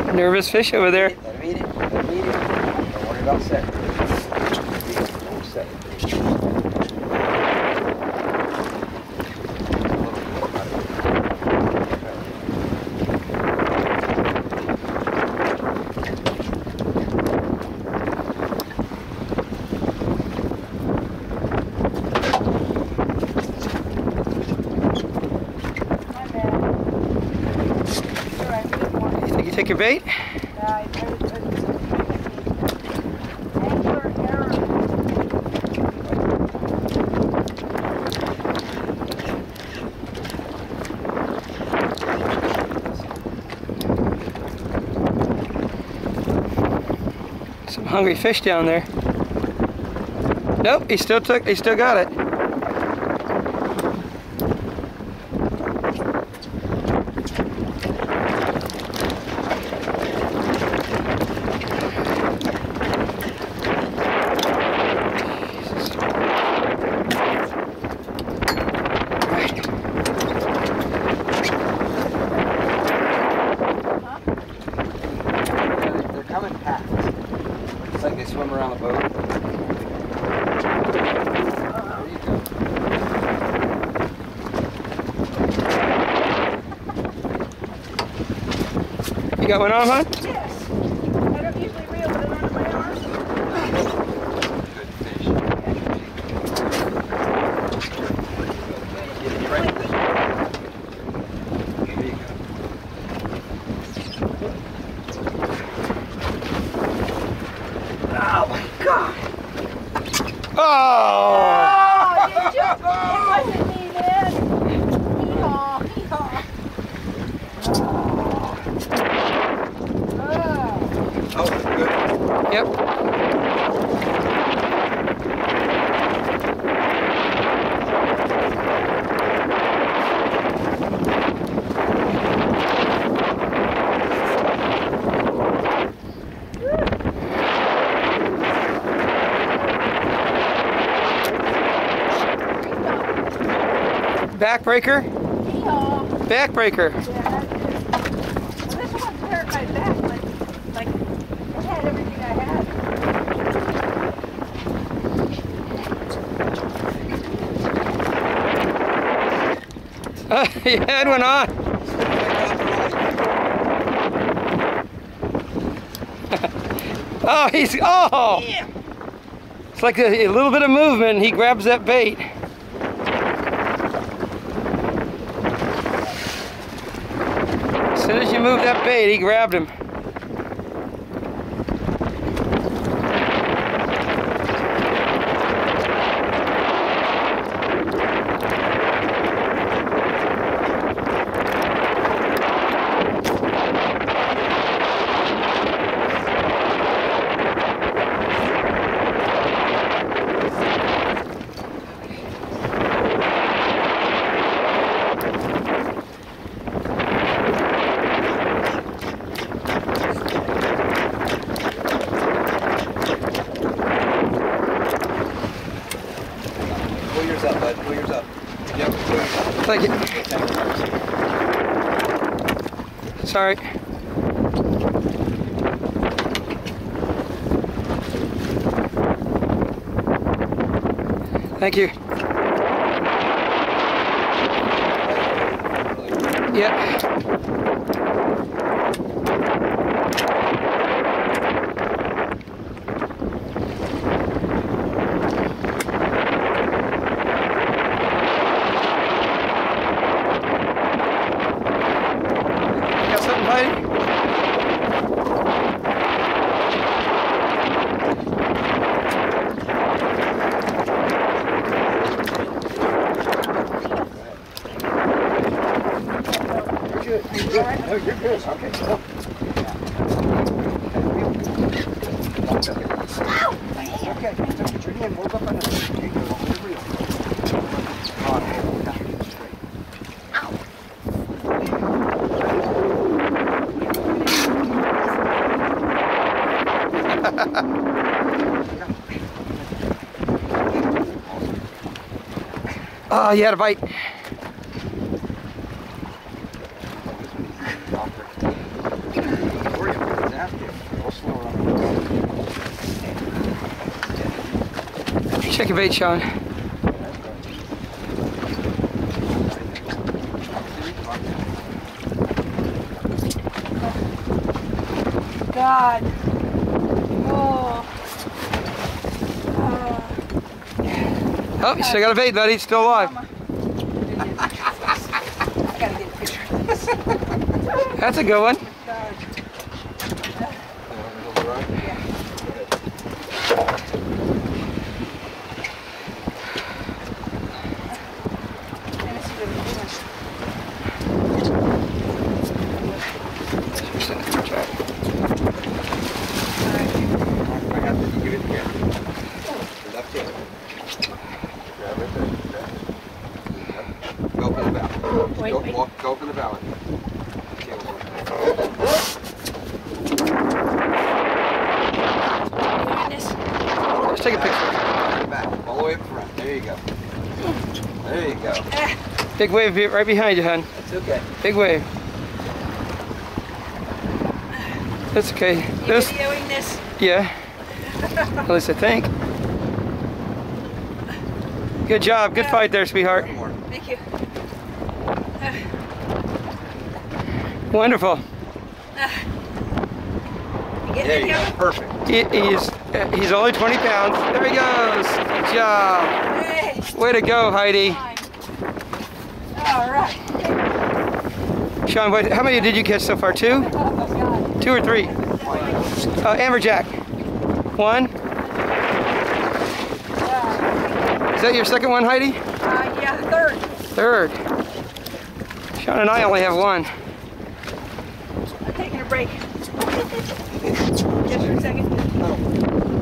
Nervous fish over there. Let him eat it. Let him eat it. Don't worry about setting. Don't set it. You think you take your bait? Some hungry fish down there. Nope, he still got it. They're coming past. It's like they swim around the boat. There you go. You got one on, hon? Yes. I don't usually reel it under my arms. Good fish. Get it right there. There you go. Oh my God! Oh! Oh, did you? It wasn't me, man. Hee-haw, hee-haw. Oh, good. Yep. Backbreaker? Hee-haw. Backbreaker. Yeah, that's it. Well, this one hurt my back, but like I had everything I had. You had one on. Oh, oh! Yeah. It's like a little bit of movement and he grabs that bait. As soon as you move that bait, he grabbed him. Pull yours up, bud. Pull yours up. Yep, pull yours up. Thank you. Sorry. Thank you. Yeah. Got something, Heidi? You're good. You're good. No, you're good. Okay. Go. Okay. Put your hand. Move up on the. There you go. Over the reel. On. Straight. Oh, you had a bite. Where are you? Check your bait, Sean. God. Oh. Oh, you still got a bait, buddy. It's still alive. I gotta get a picture of this. That's a good one. God. Go for the balance. Wait, wait. Go for the balance. Doing this. Let's take a picture. Back, all the way up front. There you go. There you go. Big wave right behind you, hon. That's okay. Big wave. That's okay. You This, videoing this? yeah. At least I think. Good job. Good fight there, sweetheart. One more. Thank you. Wonderful. You getting There it, you go. Kevin? Perfect. He's only 20 pounds. There he goes. Good job. Hey, Way to go, Heidi. fine. All right. Sean, how many did you catch so far? 2? Oh, God. 2 or 3? Amberjack. 1. Is that your second one, Heidi? Yeah, third. Third. Sean and I only have 1. I'm taking a break. Just for a second.